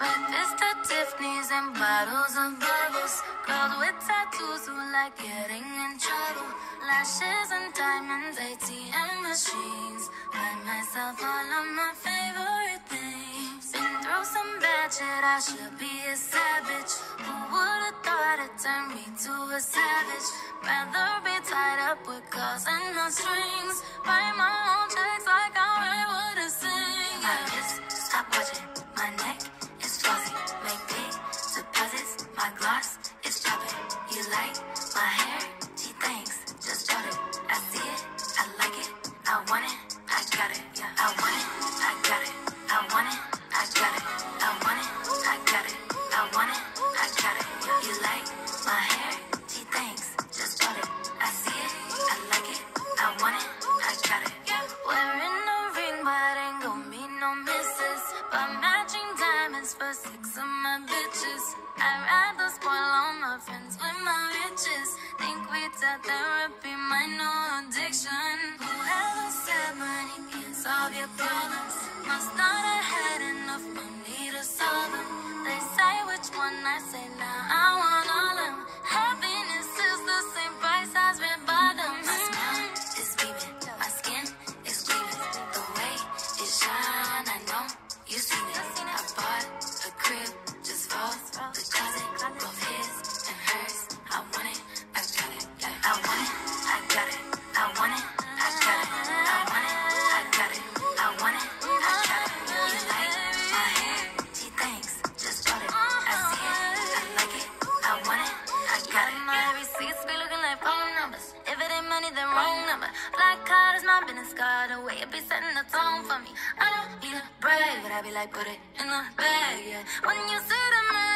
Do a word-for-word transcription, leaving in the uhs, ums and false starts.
Breakfast at Tiffany's and bottles of bubbles. Girls with tattoos who like getting in trouble. Lashes and diamonds, A T M machines. Buy myself all of my favorite things. Been through some bad shit, I should be a savage. Who would've thought it turned me to a savage? Rather be tied up with calls and no strings. Write my own checks like I write what I sing. My wrist, stop watching. My neck is flossy. Make big deposits. My gloss is dropping. You like my hair? Gee, thanks. Just bought it. I see it. I like it. I want it. I got it. I want it. I got it. I want it. I got it. I want it. I got it. I want it. I got it. You like my hair? Gee, thanks. Just bought it. I see it. I like it. I want it. I got it. Wearing a ring, but ain't gon' mean no misses. But matching diamonds for six of my bitches. I'd rather spoil all my friends with my riches. Think we tell therapy, my new addiction. Whoever said money can't solve your problems must not have had enough money to solve them. They say which one, I say nah, I want all of them. Happiness is the same price as red bottoms. My smile is beaming, my skin is gleaming. The way it shine, I know you seen it. I bought a crib just for the closet, both his and hers. I want it, I got it. I want it, I got it. I want it, I got it. I want it, I got it. I want it, I got it. You like my hair? Gee, thanks. Just bought it. I see it, I like it. I want it, I got it. My receipts be looking like phone numbers. If it ain't money, then wrong number. Black card is my business card. The way it be setting the tone for me. I don't need a brag, but I be like, put it in the bag, yeah. When you see the man